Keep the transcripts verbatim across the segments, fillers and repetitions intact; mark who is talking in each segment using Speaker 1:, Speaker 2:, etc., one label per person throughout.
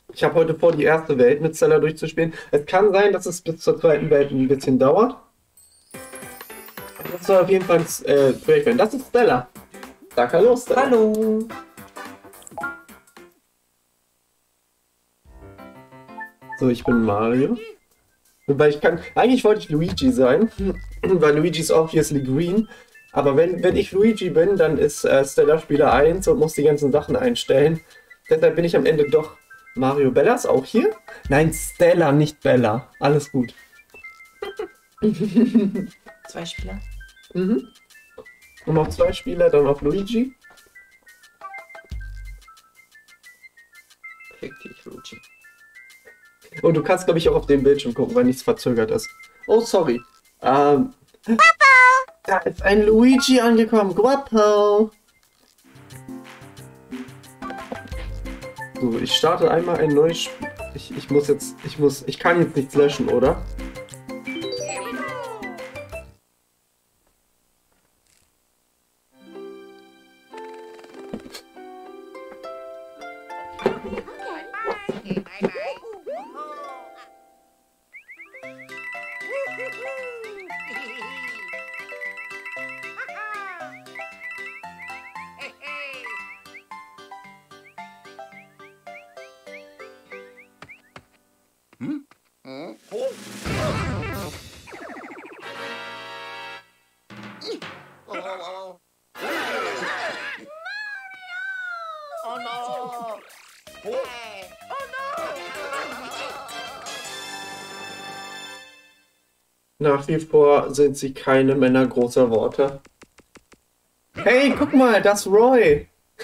Speaker 1: Ich habe heute vor, die erste Welt mit Stella durchzuspielen. Es kann sein, dass es bis zur zweiten Welt ein bisschen dauert. Das soll auf jeden Fall ein äh, Projekt werden. Das ist Stella. Sag hallo, Stella.
Speaker 2: Hallo.
Speaker 1: So, ich bin Mario. Wobei ich kann... Eigentlich wollte ich Luigi sein, weil Luigi ist obviously green. Aber wenn, wenn ich Luigi bin, dann ist äh, Stella Spieler eins und muss die ganzen Sachen einstellen. Deshalb bin ich am Ende doch Mario. Bella ist auch hier? Nein, Stella, nicht Bella. Alles gut.
Speaker 2: Zwei Spieler.
Speaker 1: Mhm. Und noch zwei Spieler, dann noch Luigi.
Speaker 2: Richtig, Luigi.
Speaker 1: Und du kannst, glaube ich, auch auf den Bildschirm gucken, weil nichts verzögert ist. Oh, sorry. Ähm, da ist ein Luigi angekommen. Guapo. So, ich starte einmal ein neues Spiel. Ich, ich muss jetzt, ich muss, ich kann jetzt nichts löschen, oder?
Speaker 3: Hm? Hm? Oh. Oh, oh, oh. Oh no! Hey! Oh no!
Speaker 1: Nach wie vor sind sie keine Männer großer Worte. Hey, guck mal, das ist Roy!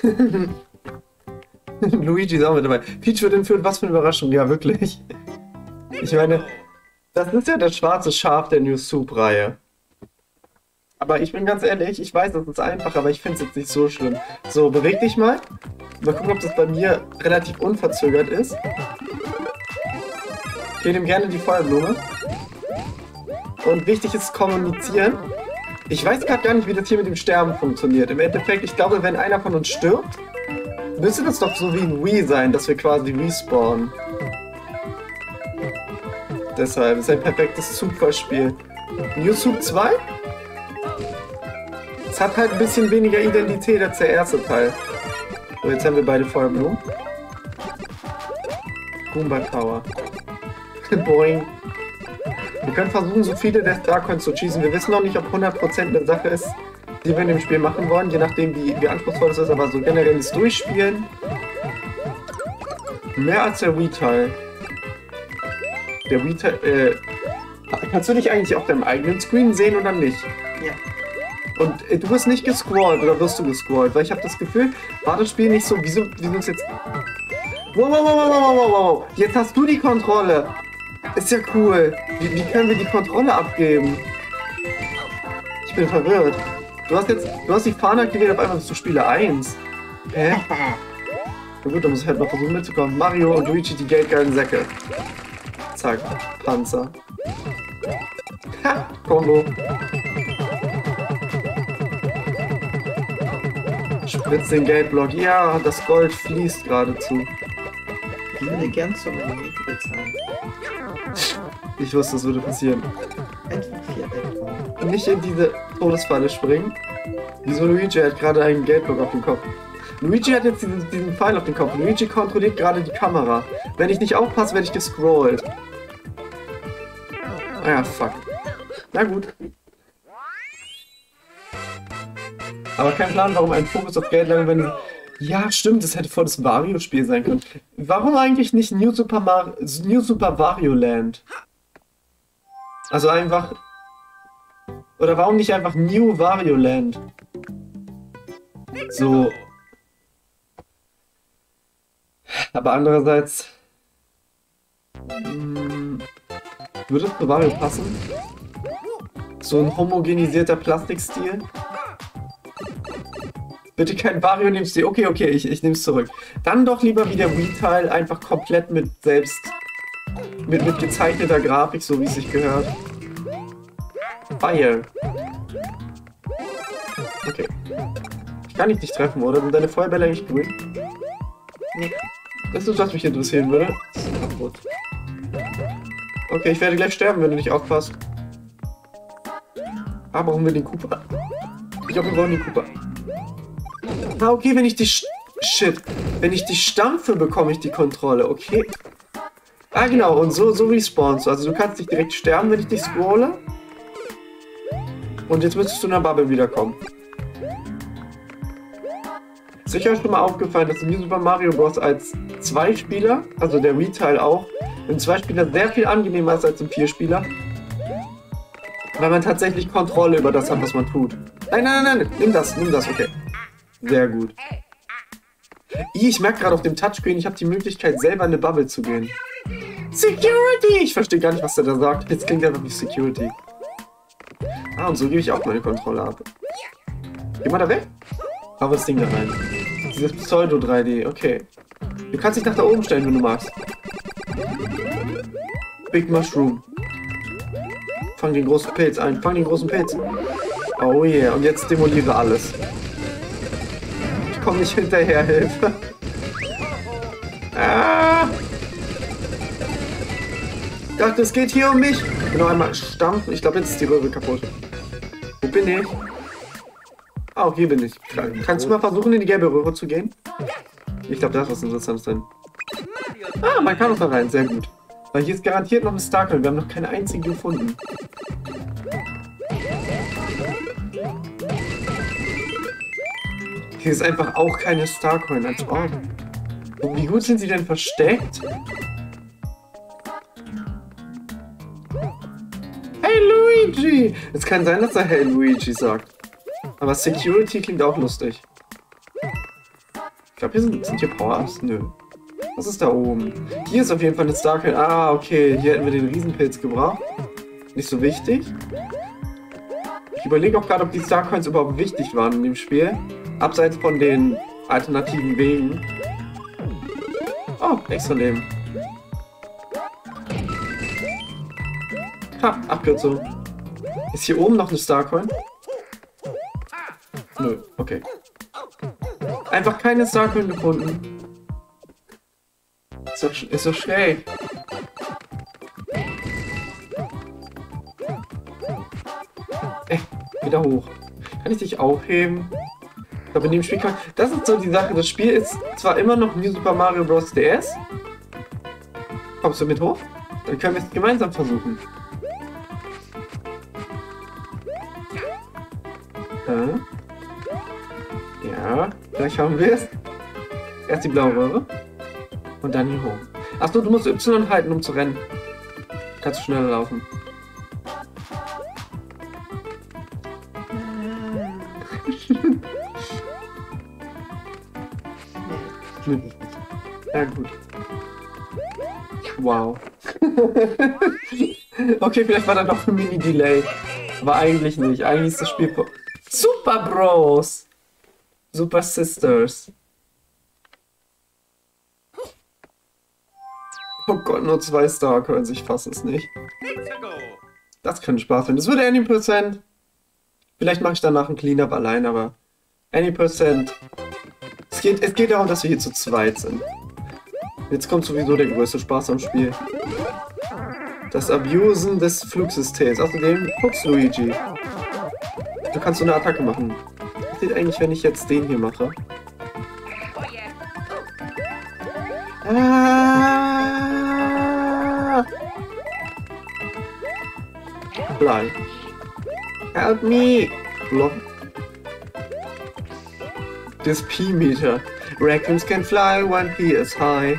Speaker 1: Luigi ist auch mit dabei. Peach wird entführt, was für eine Überraschung, ja wirklich. Ich meine, das ist ja das schwarze Schaf der New Soup-Reihe. Aber ich bin ganz ehrlich, ich weiß, das ist einfach, aber ich finde es jetzt nicht so schlimm. So, beweg dich mal. Mal gucken, ob das bei mir relativ unverzögert ist. Ich nehme gerne die Feuerblume. Und wichtig ist kommunizieren. Ich weiß gerade gar nicht, wie das hier mit dem Sterben funktioniert. Im Endeffekt, ich glaube, wenn einer von uns stirbt, müsste das doch so wie ein Wii sein, dass wir quasi respawnen. Deshalb ist ein perfektes Zufallsspiel. New Soup zwei? Es hat halt ein bisschen weniger Identität als der erste Teil. So, jetzt haben wir beide Feuerblumen. Goomba Tower. Boing. Wir können versuchen, so viele Death Dark zu schießen. Wir wissen noch nicht, ob hundert Prozent eine Sache ist, die wir in dem Spiel machen wollen, je nachdem, wie, wie anspruchsvoll es ist, aber so generelles Durchspielen. Mehr als der Wii-Teil. Der Wii-Teil, äh... Kannst du dich eigentlich auf deinem eigenen Screen sehen oder nicht?
Speaker 2: Ja.
Speaker 1: Und äh, du wirst nicht gescrollt, oder wirst du gescrollt? Weil ich habe das Gefühl, war das Spiel nicht so, wieso, wieso ist jetzt... Wow, wow, wow, wow, wow, wow, wow, jetzt hast du die Kontrolle! Ist ja cool. Wie, wie können wir die Kontrolle abgeben? Ich bin verwirrt. Du hast jetzt, du hast die Fahne aktiviert, auf einmal bist du Spieler eins. Hä? Na gut, dann muss ich halt noch versuchen mitzukommen. Mario und Luigi, die geldgeilen Säcke. Zack, Panzer. Ha, Combo. Spritzt den Geldblock. Ja, das Gold fließt geradezu.
Speaker 2: Ich würde gern zur Miete bezahlen.
Speaker 1: Ich wusste, das würde passieren.
Speaker 2: Einfach vier Euro.
Speaker 1: Nicht in diese Todesfalle springen. Wieso Luigi hat gerade einen Geldblock auf dem Kopf? Luigi hat jetzt diesen, diesen Pfeil auf dem Kopf. Luigi kontrolliert gerade die Kamera. Wenn ich nicht aufpasse, werde ich gescrollt. Ah ja, fuck. Na gut. Aber kein Plan, warum ein Fokus auf Geld lange, wenn... Ja, stimmt, das hätte voll das Wario-Spiel sein können. Warum eigentlich nicht New Super Mario... New Super Wario Land? Also einfach... Oder warum nicht einfach New Wario Land? So... Aber andererseits... Mh, würde es zu Wario passen? So ein homogenisierter Plastikstil? Bitte kein Wario nimmst du. Okay, okay, ich, ich nehme es zurück. Dann doch lieber wie der Wii-Teil, einfach komplett mit selbst... Mit, mit gezeichneter Grafik, so wie es sich gehört. Fire. Okay. Ich kann dich nicht treffen, oder? Sind deine Feuerbälle eigentlich grün?
Speaker 2: Nee.
Speaker 1: Das ist, was mich interessieren würde.
Speaker 2: Kaputt.
Speaker 1: Okay, ich werde gleich sterben, wenn du nicht aufpasst. Ah, brauchen wir den Cooper? Ich glaube, wir brauchen den Cooper. Ah, okay, wenn ich die... Sch Shit. Wenn ich die stampfe, bekomme ich die Kontrolle. Okay. Ah, genau. Und so, so respawnst du. Also du kannst nicht direkt sterben, wenn ich dich scrolle. Und jetzt müsstest du in der Bubble wiederkommen. Sicher ist schon mal aufgefallen, dass in New Super Mario Bros. Als Zwei-Spieler, also der Wii-Teil auch, im Zwei-Spieler sehr viel angenehmer ist als im Vier-Spieler. Weil man tatsächlich Kontrolle über das hat, was man tut. Nein, nein, nein, nein, nimm das, nimm das, okay. Sehr gut. Ich merke gerade auf dem Touchscreen, ich habe die Möglichkeit, selber in eine Bubble zu gehen. Security! Ich verstehe gar nicht, was der da sagt. Jetzt klingt einfach wie Security. Ah, und so gebe ich auch meine Kontrolle ab. Geh mal da weg. Aber das Ding da rein. Dieses Pseudo drei D, okay. Du kannst dich nach da oben stellen, wenn du magst. Big Mushroom. Fang den großen Pilz ein. Fang den großen Pilz. Oh yeah. Und jetzt demoliere alles. Ich komme nicht hinterher, Hilfe. Ah! Ich dachte, es geht hier um mich. Ich will noch einmal stampfen. Ich glaube, jetzt ist die Röhre kaputt. Wo bin ich? Ah, hier bin ich. Kannst du mal versuchen, in die gelbe Röhre zu gehen? Ich glaube, da ist was Interessantes drin. Ah, man kann noch da rein. Sehr gut. Weil hier ist garantiert noch ein Starcoin. Wir haben noch keine einzige gefunden. Hier ist einfach auch keine Starcoin, als ob. Und wie gut sind sie denn versteckt? Hey Luigi! Es kann sein, dass er Hey Luigi sagt. Aber Security klingt auch lustig. Ich glaube, hier sind, sind hier Power-Ups? Nö. Was ist da oben? Hier ist auf jeden Fall eine Starcoin. Ah, okay. Hier hätten wir den Riesenpilz gebraucht. Nicht so wichtig. Ich überlege auch gerade, ob die Starcoins überhaupt wichtig waren in dem Spiel. Abseits von den alternativen Wegen. Oh, extra Leben. Ha, Abkürzung. Ist hier oben noch eine Starcoin? Nö, okay. Einfach keine Starcoin gefunden. Ist doch, ist doch schräg. Ey, wieder hoch. Kann ich dich aufheben? Ich glaube, in dem Spiel kann... Das ist so die Sache. Das Spiel ist zwar immer noch New Super Mario Bros. D S. Kommst du mit hoch? Dann können wir es gemeinsam versuchen. Ja. Ja, gleich haben wir es. Erst die blaue Röhre. Und dann hier hoch. Achso, du musst Y halten, um zu rennen. Kannst du schneller laufen. Ja, gut. Wow. Okay, vielleicht war da noch ein Mini-Delay. Aber eigentlich nicht. Eigentlich ist das Spiel... Super Bros! Super Sisters. Oh Gott, nur zwei Starcoins. Ich fasse es nicht. Das könnte Spaß werden. Das würde any Prozent. Vielleicht mache ich danach einen Cleanup allein, aber... any Prozent. Es geht, es geht darum, dass wir hier zu zweit sind. Jetzt kommt sowieso der größte Spaß am Spiel. Das Abusen des Flugsystems. Außerdem, guck's Luigi. Du kannst so eine Attacke machen. Was geht eigentlich, wenn ich jetzt den hier mache? Ah! Fly. Help me! Block. Das Pi-Meter. Raccoons can fly when P is high.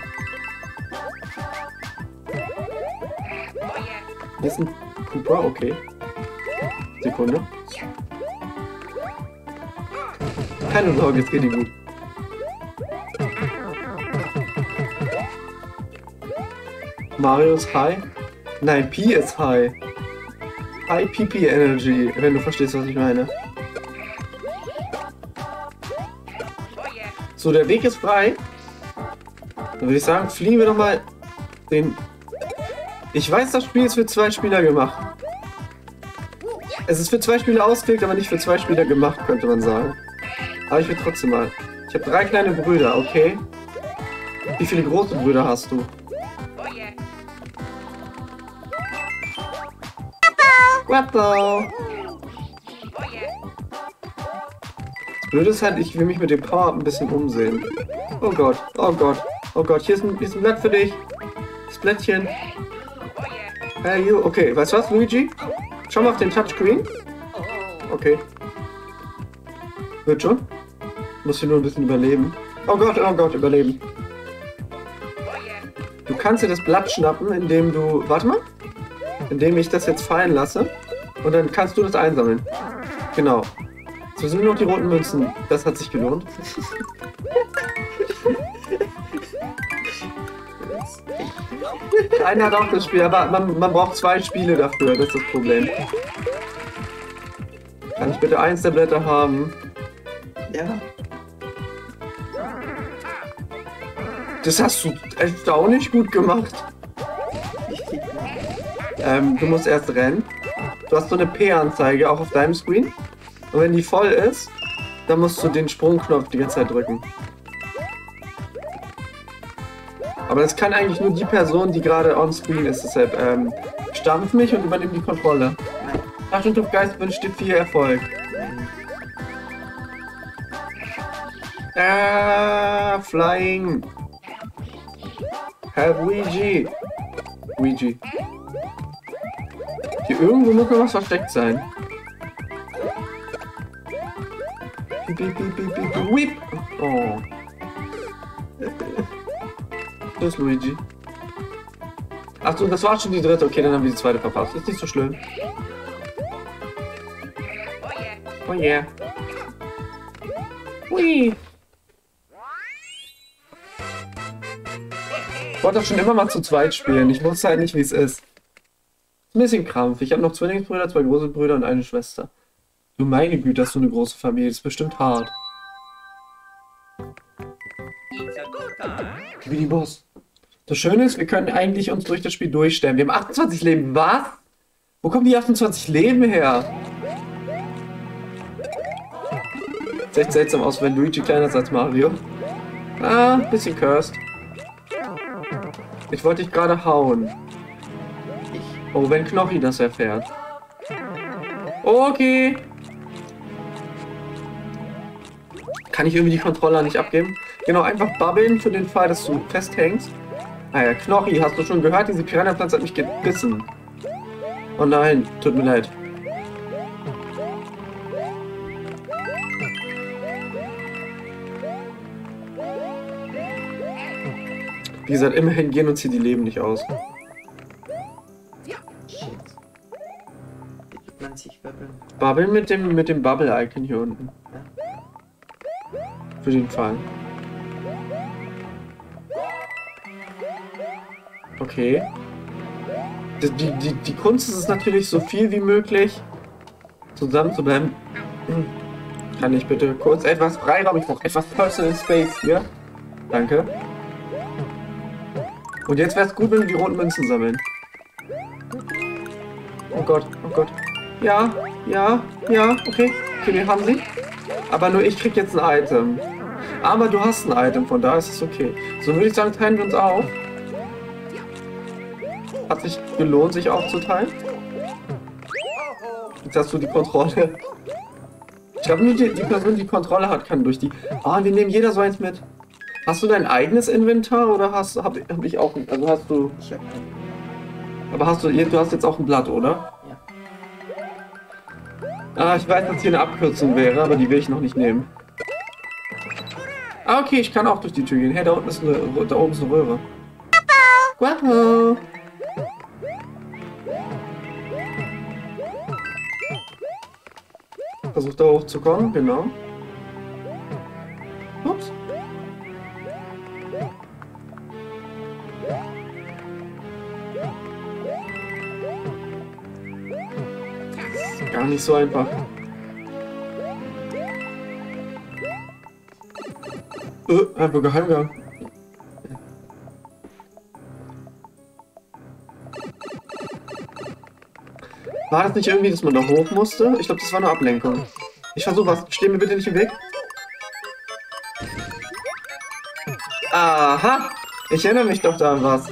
Speaker 1: Hier ist ein Cooper, okay. Sekunde. Keine Sorge, es geht ihm gut. Mario ist high? Nein, Pi ist high. High P P Energy, wenn du verstehst, was ich meine. So, der Weg ist frei. Dann würde ich sagen, fliegen wir doch mal den... Ich weiß, das Spiel ist für zwei Spieler gemacht. Es ist für zwei Spieler ausgelegt, aber nicht für zwei Spieler gemacht, könnte man sagen. Aber ich will trotzdem mal. Ich habe drei kleine Brüder, okay? Wie viele große Brüder hast du? Guapo! Das Blöde ist halt, ich will mich mit dem Power-Up ein bisschen umsehen. Oh Gott, oh Gott, oh Gott, hier ist ein, hier ist ein Blatt für dich. Das Blättchen. Hey, you. Okay, weißt du was, Luigi? Schau mal auf den Touchscreen. Okay. Wird schon. Muss hier nur ein bisschen überleben. Oh Gott, oh Gott, überleben. Du kannst dir das Blatt schnappen, indem du... Warte mal. Indem ich das jetzt fallen lasse. Und dann kannst du das einsammeln. Genau. So sind nur noch die roten Münzen. Das hat sich gelohnt. Einer hat auch das Spiel, aber man, man braucht zwei Spiele dafür. Das ist das Problem. Kann ich bitte eins der Blätter haben?
Speaker 2: Ja.
Speaker 1: Das hast du erstaunlich gut gemacht. Ähm, du musst erst rennen. Du hast so eine P-Anzeige auch auf deinem Screen. Und wenn die voll ist, dann musst du den Sprungknopf die ganze Zeit drücken. Aber das kann eigentlich nur die Person, die gerade on screen ist. Deshalb ähm, stampf mich und übernimm die Kontrolle. Taschentuch Geist wünscht dir viel Erfolg. Ah, flying. Herr Luigi. Luigi. Hier irgendwo muss noch was versteckt sein. Piep, piep, piep, piep, piep, piep. Oh. Das ist Luigi. Achso, das war schon die dritte. Okay, dann haben wir die zweite verpasst. Ist nicht so schlimm. Oh yeah. Hui. Ich wollte doch schon immer mal zu zweit spielen. Ich wusste halt nicht, wie es ist. Ein bisschen krampf. Ich habe noch Zwillingsbrüder, zwei große Brüder und eine Schwester. Du meine Güte, hast du eine große Familie. Das ist bestimmt hart. Wie die Boss. Das Schöne ist, wir können eigentlich uns durch das Spiel durchstellen. Wir haben achtundzwanzig Leben. Was? Wo kommen die achtundzwanzig Leben her? Sieht echt seltsam aus, wenn Luigi kleiner ist als Mario. Ah, ein bisschen cursed. Ich wollte dich gerade hauen. Oh, wenn Knochi das erfährt. Okay. Kann ich irgendwie die Controller nicht abgeben? Genau, einfach babbeln für den Fall, dass du festhängst. Ah ja, Knochi, hast du schon gehört? Diese Piranha-Pflanze hat mich gebissen. Oh nein, tut mir leid. Wie gesagt, immerhin gehen uns hier die Leben nicht aus.
Speaker 2: Shit. Wie tut man sich babbeln?
Speaker 1: Babbeln mit dem, mit dem Bubble-Icon hier unten. Für den Fall. Okay. Die, die, die, die Kunst ist es natürlich, so viel wie möglich zusammen zu bleiben. Kann ich bitte kurz etwas Freiraum? Ich brauche etwas Personal Space hier. Danke. Und jetzt wäre es gut, wenn wir die roten Münzen sammeln. Oh Gott, oh Gott. Ja, ja, ja, okay. Okay, wir haben sie. Aber nur ich krieg jetzt ein Item. Aber du hast ein Item, von daher ist es okay. So würde ich sagen, teilen wir uns auf. Hat sich gelohnt, sich aufzuteilen. Jetzt hast du die Kontrolle. Ich glaube, nur die, die Person, die Kontrolle hat, kann durch die... Ah, wir nehmen jeder so eins mit. Hast du dein eigenes Inventar oder hast hab, hab ich auch... Also hast du...
Speaker 2: Ich hab keinen.
Speaker 1: Aber hast du... Du hast jetzt auch ein Blatt, oder?
Speaker 2: Ja.
Speaker 1: Ah, ich weiß, dass hier eine Abkürzung wäre, aber die will ich noch nicht nehmen. Ah, okay, ich kann auch durch die Tür gehen. Hey, da unten ist eine... Da oben ist eine Röhre. Guapo! Versucht da hochzukommen, genau. Ups. Gar nicht so einfach. Äh, einfach Geheimgang. War das nicht irgendwie, dass man da hoch musste? Ich glaube, das war eine Ablenkung. Ich versuche was. Steh mir bitte nicht im Weg. Aha! Ich erinnere mich doch da an was.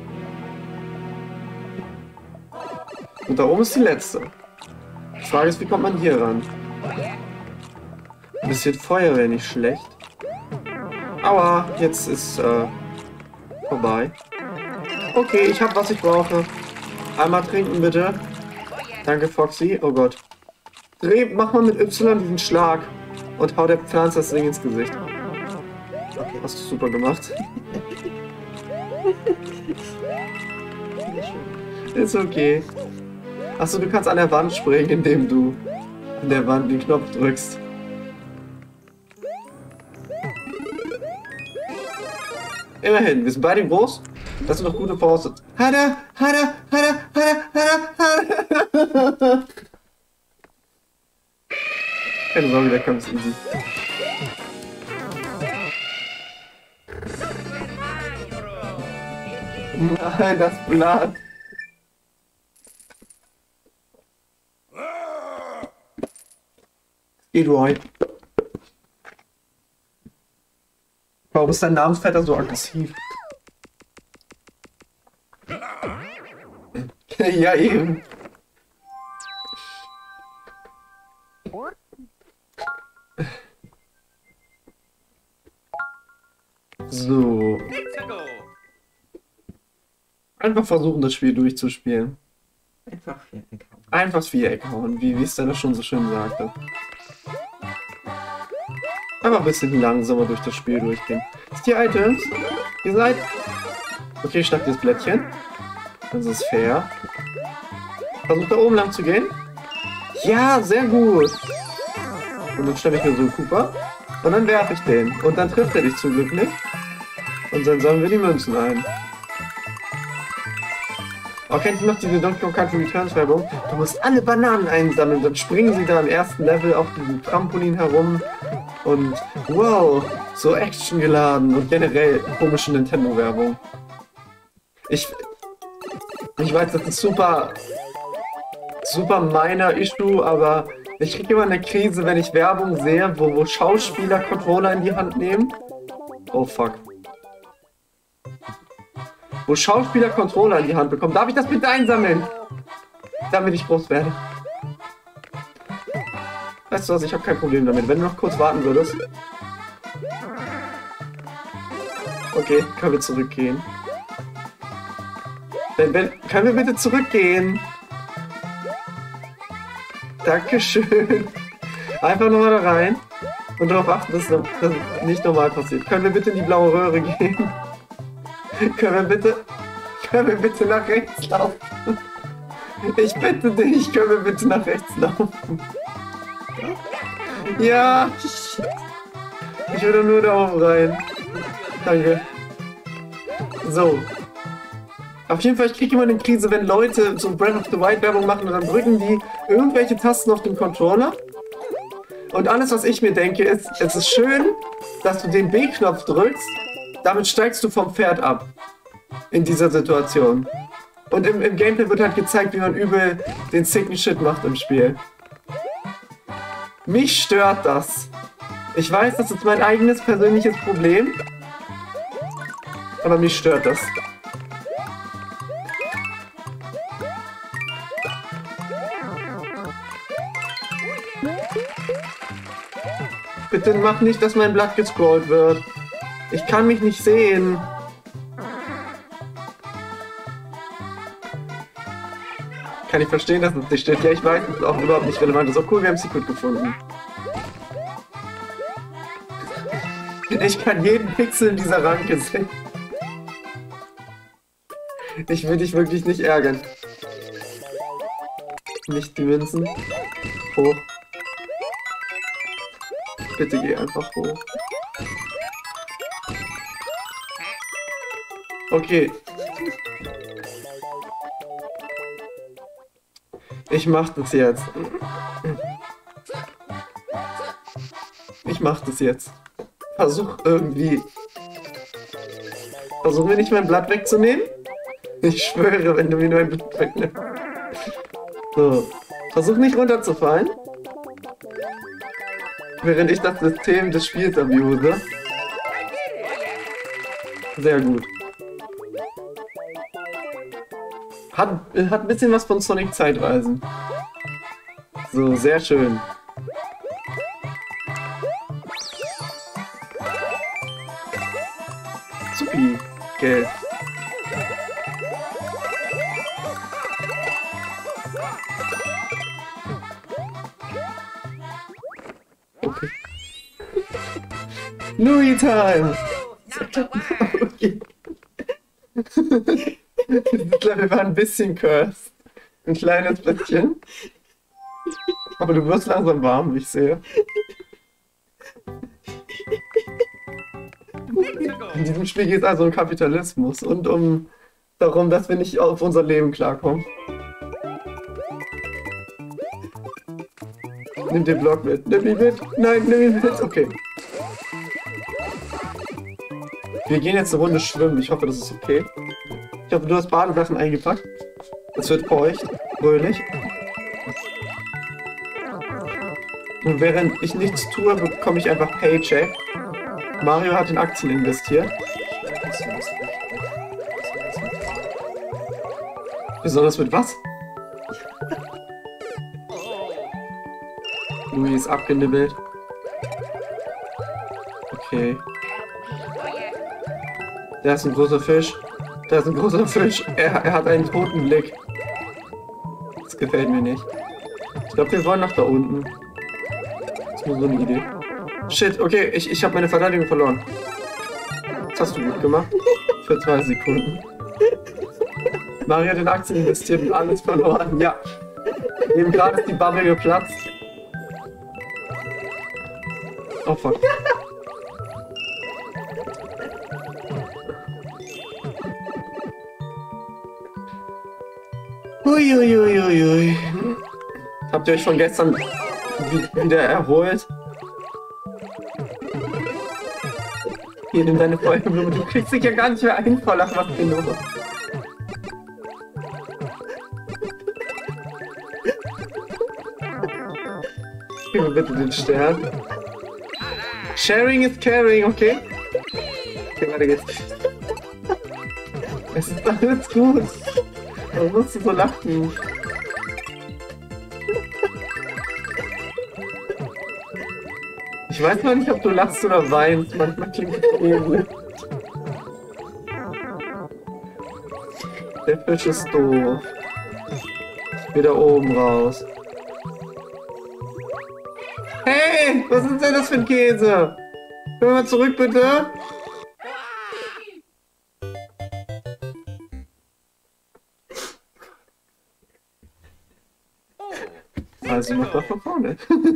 Speaker 1: Und da oben ist die letzte. Die Frage ist, wie kommt man hier ran? Ein bisschen Feuer wäre nicht schlecht. Aua, jetzt ist äh, vorbei. Okay, ich habe, was ich brauche. Einmal trinken, bitte. Danke, Foxy. Oh Gott. Dreh, mach mal mit Y diesen Schlag. Und hau der Pflanze das Ding ins Gesicht. Okay, hast du super gemacht. Ist okay. Achso, du kannst an der Wand springen, indem du an der Wand den Knopf drückst. Immerhin, wir sind beide groß. Das sind doch gute Voraussetzungen. Hada, hada, hada, hada, hada, hada. Keine Sorge, der Kampf ist easy. Nein, das Blatt. Geht Roy. Warum ist dein Namensvetter so aggressiv? Ja, eben. So. Einfach versuchen, das Spiel durchzuspielen.
Speaker 2: Einfach Viereck hauen.
Speaker 1: Einfach das Viereck hauen, wie wie es dann schon so schön sagte. Einfach ein bisschen langsamer durch das Spiel durchgehen. Das sind die Items. Ihr seid... Okay, ich schnapp dir das Blättchen. Das ist fair. Versucht da oben lang zu gehen. Ja, sehr gut. Und dann stelle ich mir so einen Cooper. Und dann werfe ich den. Und dann trifft er dich zum Glück nicht. Und dann sammeln wir die Münzen ein. Oh, kennt ihr noch diese Donkey Kong Country Returns Werbung? Du musst alle Bananen einsammeln. Dann springen sie da im ersten Level auf diesem Trampolin herum. Und wow, so actiongeladen und generell komische Nintendo-Werbung. Ich, ich weiß, das ist super, super minor Issue, aber ich kriege immer eine Krise, wenn ich Werbung sehe, wo, wo Schauspieler Controller in die Hand nehmen. Oh fuck. Wo Schauspieler Controller in die Hand bekommen. Darf ich das bitte einsammeln? Damit ich groß werde. Weißt du was, ich habe kein Problem damit. Wenn du noch kurz warten würdest. Okay, können wir zurückgehen. Wenn, wenn, können wir bitte zurückgehen? Dankeschön. Einfach nochmal da rein. Und darauf achten, dass das nicht normal passiert. Können wir bitte in die blaue Röhre gehen? Können wir bitte... Können wir bitte nach rechts laufen? Ich bitte dich, können wir bitte nach rechts laufen? Ja! Ich will doch nur da oben rein. Danke. So. Auf jeden Fall, ich kriege immer eine Krise, wenn Leute so Breath of the Wild Werbung machen und dann drücken die irgendwelche Tasten auf dem Controller. Und alles, was ich mir denke, ist, es ist schön, dass du den B-Knopf drückst, damit steigst du vom Pferd ab. In dieser Situation. Und im, im Gameplay wird halt gezeigt, wie man übel den sicken Shit macht im Spiel. Mich stört das. Ich weiß, das ist mein eigenes persönliches Problem. Aber mich stört das. Bitte mach nicht, dass mein Blatt gescrollt wird. Ich kann mich nicht sehen. Kann ich verstehen, dass es nicht steht. Ja, ich weiß, das ist auch überhaupt nicht relevant. Das ist auch cool, wir haben Secret gefunden. Ich kann jeden Pixel in dieser Ranke sehen. Ich will dich wirklich nicht ärgern. Nicht die Münzen. Hoch. Bitte geh einfach hoch. Okay. Ich mach das jetzt. Ich mach das jetzt. Versuch irgendwie... Versuch mir nicht mein Blatt wegzunehmen. Ich schwöre, wenn du mir nur ein Blatt wegnimmst. So. Versuch nicht runterzufallen. Während ich das System des Spiels abuse. Sehr gut. Hat, hat ein bisschen was von Sonic Zeitreisen. So, sehr schön. Supi. Geld. Okay. Louis Time! Okay. Ich glaube, wir waren ein bisschen cursed. Ein kleines bisschen. Aber du wirst langsam warm, wie ich sehe. In diesem Spiel geht es also um Kapitalismus und um darum, dass wir nicht auf unser Leben klarkommen. Nimm den Block mit. Nimm ihn mit. Nein, nimm ihn mit. Okay. Wir gehen jetzt eine Runde schwimmen. Ich hoffe, das ist okay. Ich hoffe, du hast Badesachen eingepackt. Es wird feucht, fröhlich. Und während ich nichts tue, bekomme ich einfach Paycheck. Mario hat in Aktien investiert. Besonders mit was? Louis ist abgenibbelt. Okay. Da ist ein großer Fisch. Da ist ein großer Fisch. Er, er hat einen toten Blick. Das gefällt mir nicht. Ich glaube, wir wollen nach da unten. Das ist nur so eine Idee. Shit, okay, ich, ich habe meine Verteidigung verloren. Das hast du gut gemacht. Für zwei Sekunden. Mario hat in Aktien investiert und alles verloren. Ja. Eben gerade ist die Bubble geplatzt. Oh fuck. Uiuiuiui. Habt ihr euch von gestern wieder erholt? Hier, nimm deine Feuerblume. Du kriegst dich ja gar nicht mehr ein, voll ach, was genau. Gib mir bitte den Stern. Sharing is caring, okay? Okay, weiter geht's. Es ist alles gut. Warum musst du so lachen? Ich weiß noch nicht, ob du lachst oder weinst. Manchmal klingt es ähnlich. Der Fisch ist doof. Wieder oben raus. Hey, was ist denn das für ein Käse? Können wir mal zurück, bitte? Also mach doch von vorne.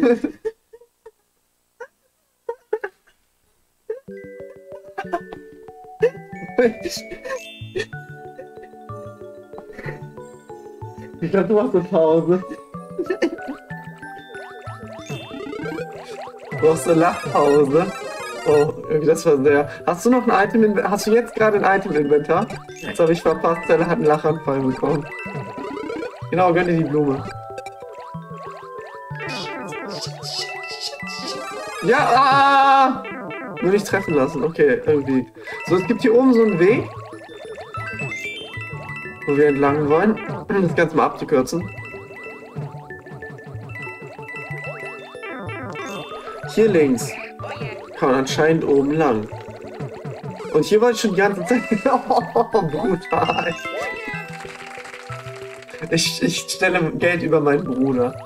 Speaker 1: Ich glaube, du machst eine Pause. Du brauchst eine Lachpause. Oh, irgendwie das war sehr... Hast du noch ein Item in... Hast du jetzt gerade ein Item im Inventar? Das habe ich verpasst, Zelle hat einen Lachanfall bekommen. Genau, gönn dir die Blume. Ja, ah! Nur nicht treffen lassen, okay, irgendwie. So, es gibt hier oben so einen Weg, wo wir entlang wollen. Das Ganze mal abzukürzen. Hier links kann man anscheinend oben lang. Und hier wollte ich schon die ganze Zeit... Oh, brutal. Ich, ich stelle Geld über meinen Bruder.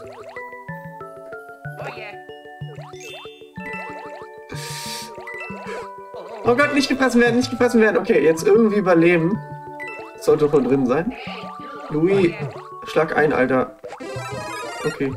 Speaker 1: Oh Gott, nicht gefressen werden, nicht gefressen werden. Okay, jetzt irgendwie überleben. Sollte von drin sein. Louis, schlag ein, Alter. Okay.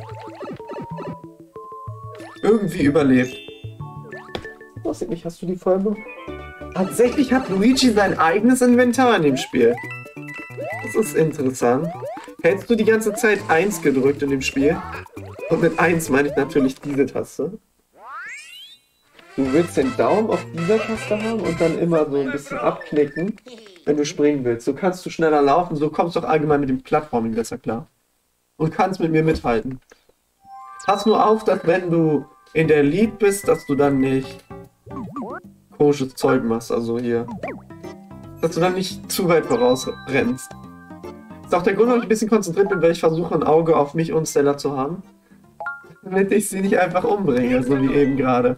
Speaker 1: Irgendwie überlebt. Was nicht, hast du die Folge? Tatsächlich hat Luigi sein eigenes Inventar in dem Spiel. Das ist interessant. Hältst du die ganze Zeit eins gedrückt in dem Spiel? Und mit eins meine ich natürlich diese Taste. Du willst den Daumen auf dieser Taste haben und dann immer so ein bisschen abknicken, wenn du springen willst. So kannst du schneller laufen, so kommst du auch allgemein mit dem Plattforming besser klar. Und kannst mit mir mithalten. Pass nur auf, dass wenn du in der Lead bist, dass du dann nicht komisches Zeug machst, also hier. Dass du dann nicht zu weit voraus rennst. ist auch der Grund, warum ich ein bisschen konzentriert bin, weil ich versuche, ein Auge auf mich und Stella zu haben. Damit ich sie nicht einfach umbringe, so wie eben gerade.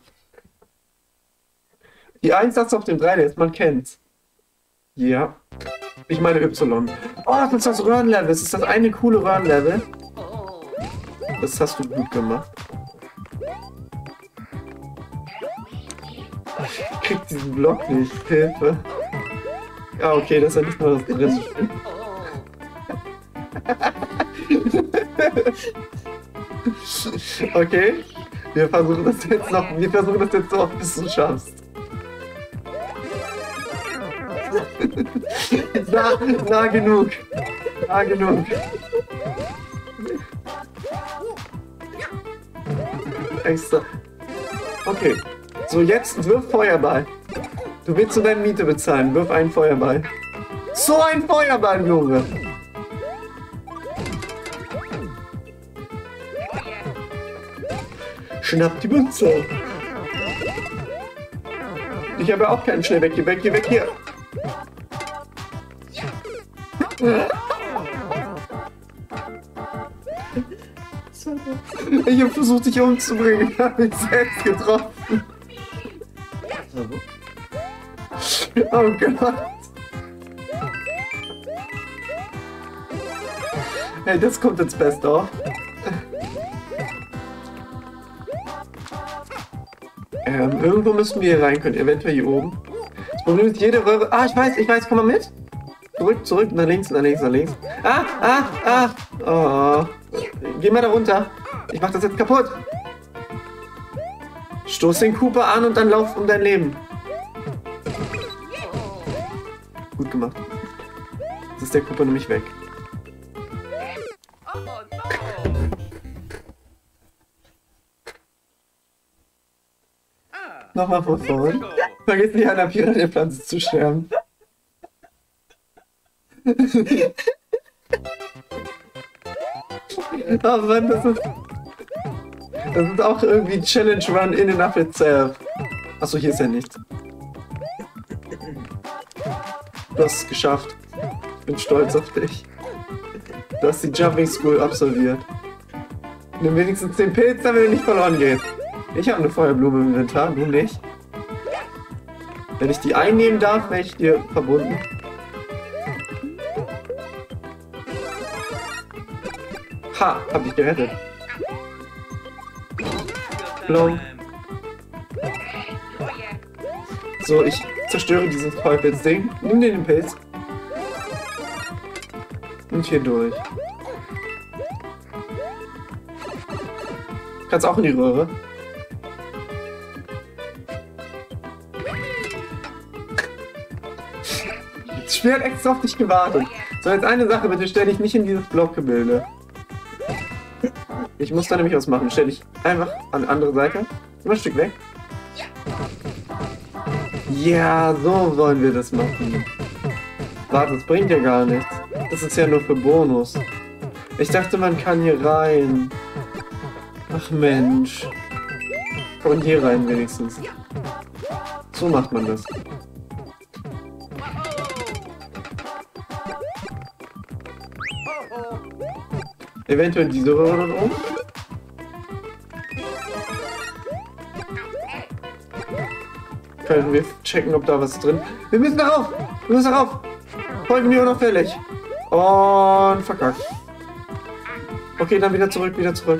Speaker 1: Die eins hast du auf dem drei D, man kennt's. Ja. Ich meine Y. Oh, das ist das Röhrenlevel. Das ist das eine coole Röhrenlevel. Das hast du gut gemacht. Ich krieg diesen Block nicht. Hilfe. Ja, okay, das ist ja nicht mal das drin. Okay. Wir versuchen das jetzt noch. Wir versuchen das jetzt so oft, bis du schaffst. nah, nah genug. Nah genug. Extra. Okay. So, jetzt wirf Feuerball. Du willst zu deine Miete bezahlen. Wirf einen Feuerball. So ein Feuerball, Junge. Schnapp die Münze. Ich habe auch keinen Schnell weg. Geh weg, geh weg hier. Ich habe versucht, dich umzubringen. Ich habe mich selbst getroffen. Oh Gott. Hey, das kommt ins Best-of. Ähm, irgendwo müssten wir hier rein können. Eventuell hier oben. Das Problem ist, jede Röhre... Ah, ich weiß, ich weiß. Komm mal mit. Zurück, zurück, nach links, nach links, nach links. Ah, ah, ah. Oh. Geh mal da runter. Ich mach das jetzt kaputt. Stoß den Cooper an und dann lauf um dein Leben. Gut gemacht. Jetzt ist der Cooper nämlich weg. Nochmal von vorn. Vergiss nicht an der Piranha-Pflanze zu sterben. Oh Mann, das ist... Das ist auch irgendwie Challenge Run in and of itself. Achso, hier ist ja nichts. Du hast es geschafft. Ich bin stolz auf dich. Du hast die Jumping School absolviert. Nimm wenigstens den Pilz, damit er nicht verloren geht. Ich habe eine Feuerblume im Inventar, du nicht. Wenn ich die einnehmen darf, wäre ich dir verbunden. Ha, hab ich gerettet. Blum. So, ich zerstöre dieses Teufelsding. Nimm dir den Pilz. Und hier durch. Kannst auch in die Röhre. Das Spiel hat extra auf dich gewartet. So, jetzt eine Sache, bitte stell dich nicht in dieses Blockgebilde. Ich muss da nämlich was machen. Stell dich einfach an die andere Seite. Immer ein Stück weg. Ja, so wollen wir das machen. Warte, das bringt ja gar nichts. Das ist ja nur für Bonus. Ich dachte, man kann hier rein. Ach Mensch. Komm hier rein wenigstens. So macht man das. Eventuell diese Röhre da oben. Können wir checken, ob da was drin... Wir müssen darauf! Wir müssen darauf! Folgen mir unauffällig! Und verkackt. Okay, dann wieder zurück, wieder zurück.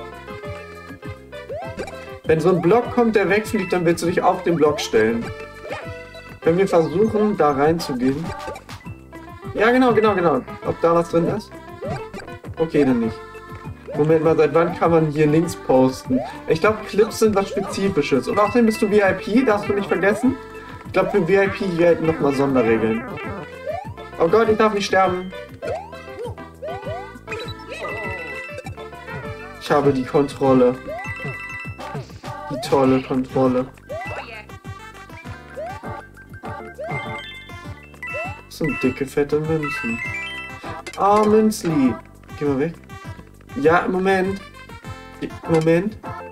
Speaker 1: Wenn so ein Block kommt, der wegfliegt, dann willst du dich auf den Block stellen. Wenn wir versuchen, da reinzugehen... Ja, genau, genau, genau. Ob da was drin ist? Okay, dann nicht. Moment mal, seit wann kann man hier links posten? Ich glaube, Clips sind was Spezifisches. Und außerdem bist du V I P, darfst du nicht vergessen. Ich glaube, für V I P gelten nochmal Sonderregeln. Oh Gott, ich darf nicht sterben. Ich habe die Kontrolle. Die tolle Kontrolle. Das sind dicke, fette Münzen. Ah, oh, Münzli. Geh mal weg. Ja, im Moment. Im Moment.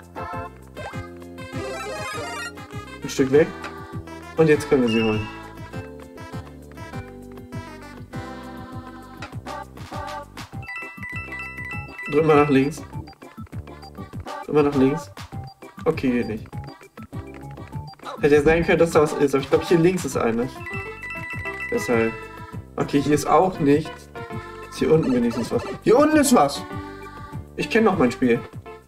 Speaker 1: Ein Stück weg. Und jetzt können wir sie holen. Drück mal nach links. Drück mal nach links. Okay, geht nicht. Hätte ja sein können, dass da was ist, aber ich glaube, hier links ist eine. Deshalb. Okay, hier ist auch nichts. Ist hier unten wenigstens was. Hier unten ist was! Ich kenne noch mein Spiel.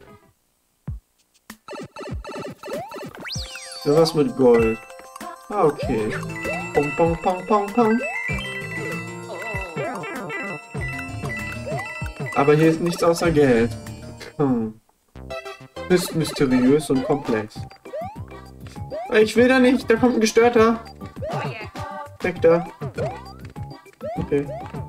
Speaker 1: So was mit Gold. Ah, okay. Pong, pong, pong, pong, pong. Aber hier ist nichts außer Geld. Hm. Ist mysteriös und komplex. Ich will da nicht, da kommt ein Gestörter. Weg da. Okay.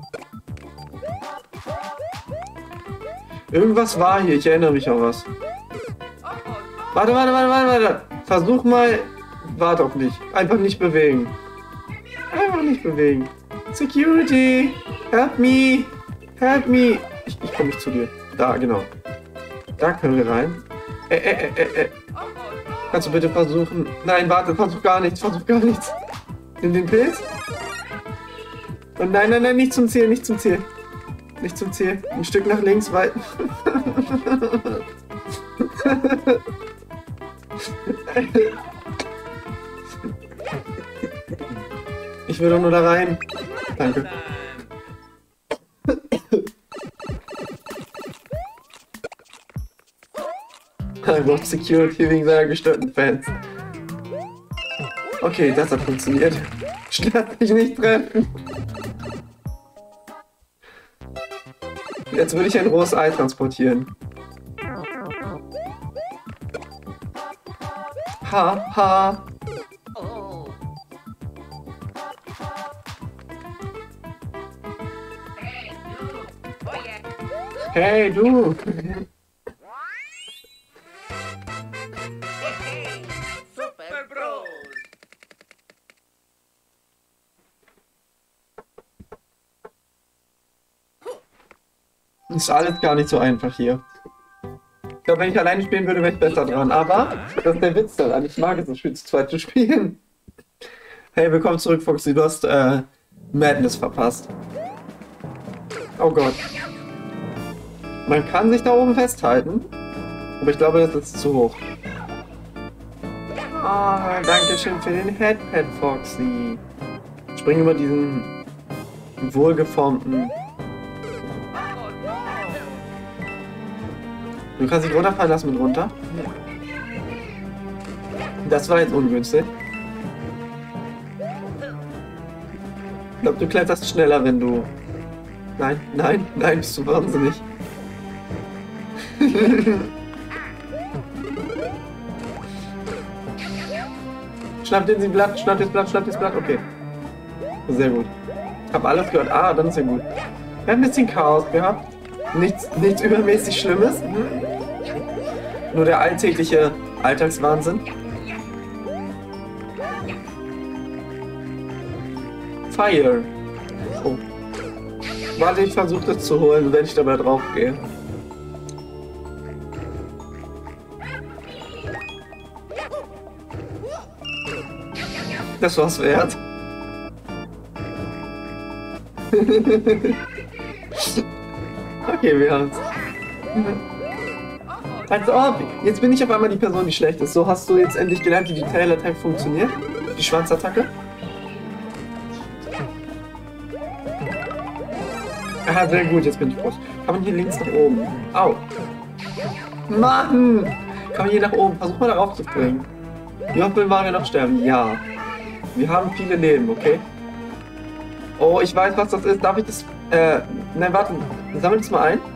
Speaker 1: Irgendwas war hier, ich erinnere mich an was. Warte, warte, warte, warte, warte. Versuch mal. Warte auf mich. Einfach nicht bewegen. Einfach nicht bewegen. Security! Help me! Help me! Ich, ich komme nicht zu dir. Da, genau. Da können wir rein. Äh, äh, äh, äh, äh. Kannst du bitte versuchen? Nein, warte, versuch gar nichts, versuch gar nichts. Nimm den Pilz. Und nein, nein, nein, nicht zum Ziel, nicht zum Ziel. Nicht zum Ziel. Ein Stück nach links, weil... Ich will doch nur da rein. Danke. Er braucht Security wegen seiner gestörten Fans. Okay, das hat funktioniert. Lass mich nicht treffen. Jetzt würde ich ein rohes Ei transportieren. Ha, ha. Hey, du.
Speaker 3: Super Bros.
Speaker 1: Ist alles gar nicht so einfach hier. Ich glaube, wenn ich alleine spielen würde, wäre ich besser dran. Aber das ist der Witz daran. Ich mag es, das Spiel zu zweit zu spielen. Hey, willkommen zurück, Foxy. Du hast äh, Madness verpasst. Oh Gott. Man kann sich da oben festhalten. Aber ich glaube, das ist zu hoch. Ah, oh, danke schön für den Headpad, Foxy. Spring über diesen wohlgeformten... Du kannst dich runterfallen lassen mit runter. Das war jetzt ungünstig. Ich glaube, du kletterst schneller, wenn du... Nein, nein, nein, bist du wahnsinnig. Schnapp dir das Blatt, schnapp dir das Blatt, schnapp dir das Blatt, okay. Sehr gut. Ich habe alles gehört. Ah, dann ist ja gut. Wir haben ein bisschen Chaos gehabt. Nichts, nichts übermäßig Schlimmes. Hm? Nur der alltägliche Alltagswahnsinn. Fire. Oh. Warte, ich versuche das zu holen, wenn ich dabei drauf gehe. Das war's wert. Okay, wir haben's. Als ob, jetzt bin ich auf einmal die Person, die schlecht ist. So hast du jetzt endlich gelernt, wie die Tail-Attack funktioniert. Die Schwanzattacke. Ah, sehr gut, jetzt bin ich groß. Kann man hier links nach oben? Au. Mann! Kann man hier nach oben? Versuch mal darauf zu springen. Wie oft will Mario noch sterben? Ja. Wir haben viele Leben, okay? Oh, ich weiß, was das ist. Darf ich das... Äh, nein, warte. Sammel das mal ein.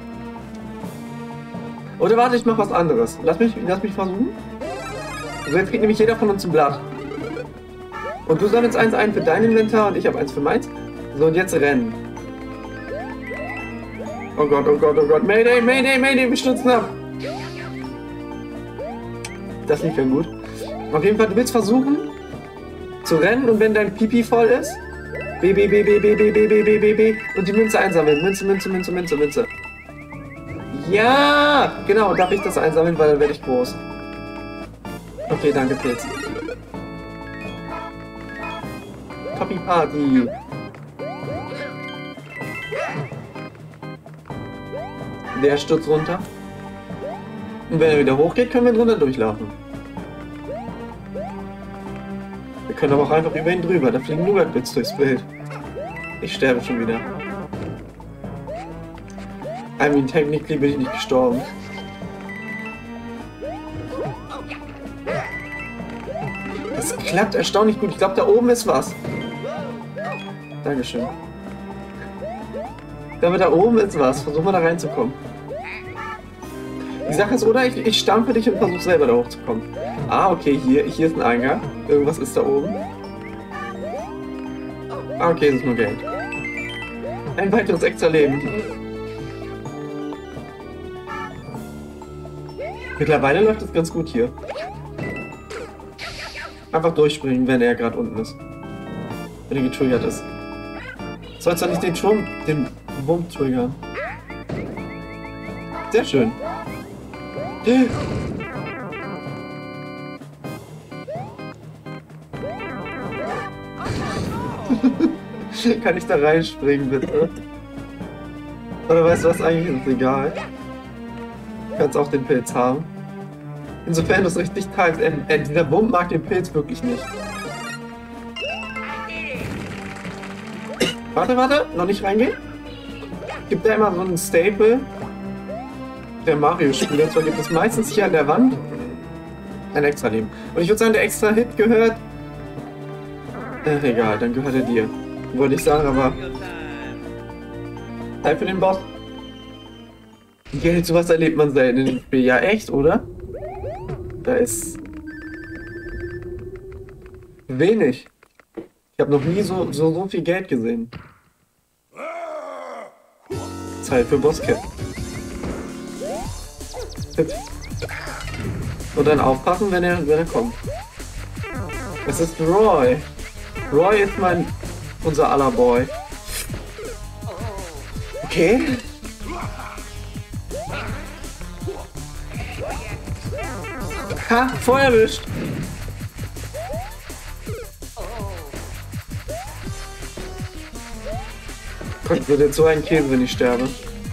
Speaker 1: Oder warte, ich mach was anderes. Lass mich, lass mich versuchen. So, jetzt kriegt nämlich jeder von uns ein Blatt. Und du sammelst eins ein für dein Inventar und ich habe eins für meins. So, und jetzt rennen. Oh Gott, oh Gott, oh Gott. Mayday, Mayday, Mayday, wir stürzen ab. Das lief ja gut. Auf jeden Fall, du willst versuchen zu rennen und wenn dein Pipi voll ist, B, B, B, B, B, B, B, B, B, B, B, und die Münze einsammeln. Münze, Münze, Münze, Münze, Münze. Ja! Genau, darf ich das einsammeln, weil dann werde ich groß. Okay, danke, Pilz. Toppy Party. Der stürzt runter. Und wenn er wieder hochgeht, können wir drunter durchlaufen. Wir können aber auch einfach über ihn drüber. Da fliegen Nougat-Bits durchs Bild. Ich sterbe schon wieder. I mean, technically bin ich nicht gestorben. Das klappt erstaunlich gut. Ich glaube, da oben ist was. Dankeschön. Ich glaube, da oben ist was. Versuch mal da reinzukommen. Die Sache ist, oder ich, ich stampfe dich und versuche selber da hochzukommen. Ah, okay, hier, hier ist ein Eingang. Irgendwas ist da oben. Ah, okay, es ist nur Geld. Ein weiteres extra Leben. Mittlerweile läuft es ganz gut hier. Einfach durchspringen, wenn er gerade unten ist. Wenn er getriggert ist. Sollst du nicht den Turm, den Wurm triggern. Sehr schön. Kann ich da reinspringen, bitte? Oder weißt du was, eigentlich ist es egal. Du kannst auch den Pilz haben. Insofern du es richtig teilst. Äh, äh, dieser Wurm mag den Pilz wirklich nicht. Warte, warte, noch nicht reingehen. Gibt da immer so einen Staple der Mario-Spieler. Und zwar gibt es meistens hier an der Wand ein extra Leben. Und ich würde sagen, der extra Hit gehört. Ach, egal, dann gehört er dir. Wollte ich sagen, aber. Zeit für den Boss. Geld, sowas erlebt man selten in dem Spiel. Ja, echt, oder? Da ist. Wenig. Ich habe noch nie so, so, so viel Geld gesehen. Zeit für Bosskit. Und dann aufpassen, wenn er, wenn er kommt. Es ist Roy. Roy ist mein... unser aller Boy. Okay. Ha, voll erwischt. Gott, wird jetzt so ein Käse, wenn ich sterbe.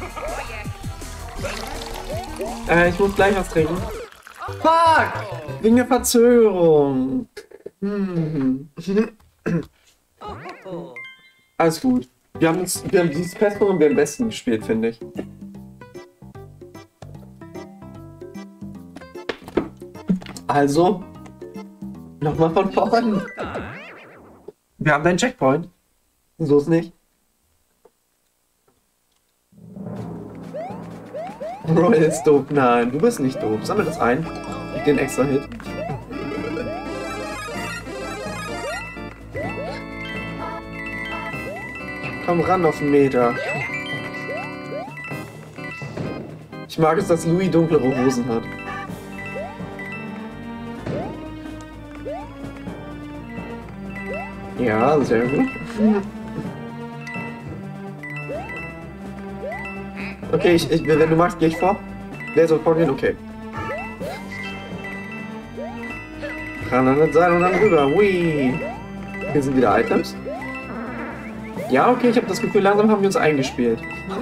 Speaker 1: Äh, ich muss gleich was trinken. Fuck! Wegen der Verzögerung. Hm. Alles gut. Wir haben uns, wir haben dieses Fest und wir am besten gespielt, finde ich. Also, nochmal von vorne. Wir haben einen Checkpoint. So ist nicht. Roy ist doof. Nein, du bist nicht doof. Sammel das ein. Ich den extra Hit. Komm ran auf den Meter. Ich mag es, dass Louis dunklere Hosen hat. Ja, sehr gut. Okay, ich, ich, wenn du magst, gehe ich vor. Wer soll vorgehen? Okay. Ran an das Seil und dann rüber. Hui. Hier sind wieder Items. Ja, okay, ich habe das Gefühl, langsam haben wir uns eingespielt.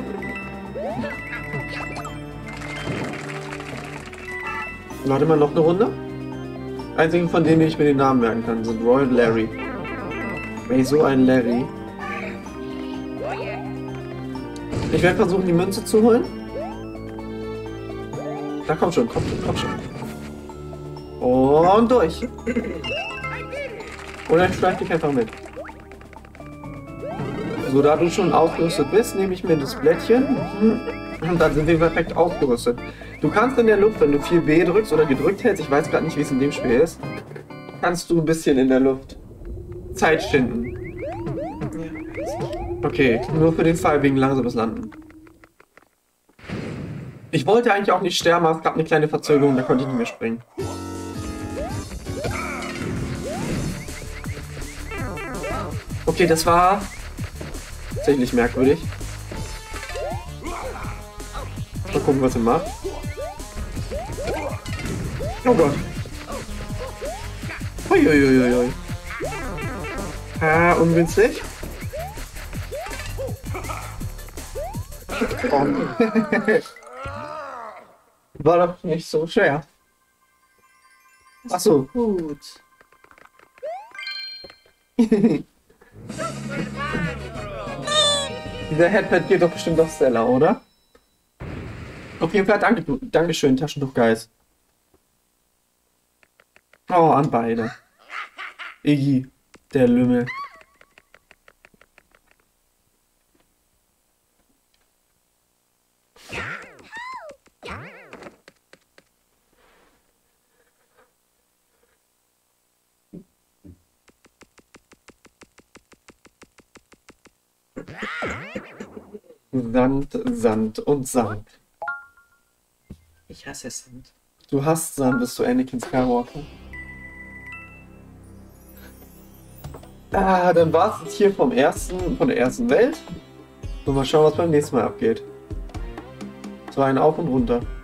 Speaker 1: Warte mal, noch eine Runde? Einzigen von denen, ich mir den Namen merken kann, sind Roy und Larry. Ey, so ein Larry. Ich werde versuchen, die Münze zu holen. Da komm schon, komm schon, komm schon. Und durch. Und dann schleich dich einfach mit. So, da du schon ausgerüstet bist, nehme ich mir das Blättchen. Und dann sind wir perfekt ausgerüstet. Du kannst in der Luft, wenn du viel B drückst oder gedrückt hältst, ich weiß gerade nicht, wie es in dem Spiel ist, kannst du ein bisschen in der Luft Zeit schinden. Okay, nur für den Fall wegen langsames Landen. Ich wollte eigentlich auch nicht sterben, aber es gab eine kleine Verzögerung, da konnte ich nicht mehr springen. Okay, das war tatsächlich merkwürdig. Mal gucken, was er macht. Oh Gott. Uiuiuiui. Ah, ungünstig. Oh. War doch nicht so schwer.
Speaker 2: Das
Speaker 1: Ach
Speaker 2: ist
Speaker 1: so.
Speaker 2: gut.
Speaker 1: Dieser Headpad geht doch bestimmt auf Stella, oder? Auf jeden Fall danke, Dankeschön, Taschentuchgeist. Oh, an beide. Iggy, der Lümmel. Sand, Sand und Sand.
Speaker 2: Ich hasse Sand.
Speaker 1: Du hast Sand, bist du Anakin Skywalker. Ah, dann war es jetzt hier vom ersten, von der ersten Welt. Und mal schauen, was beim nächsten Mal abgeht. So ein Auf und Runter.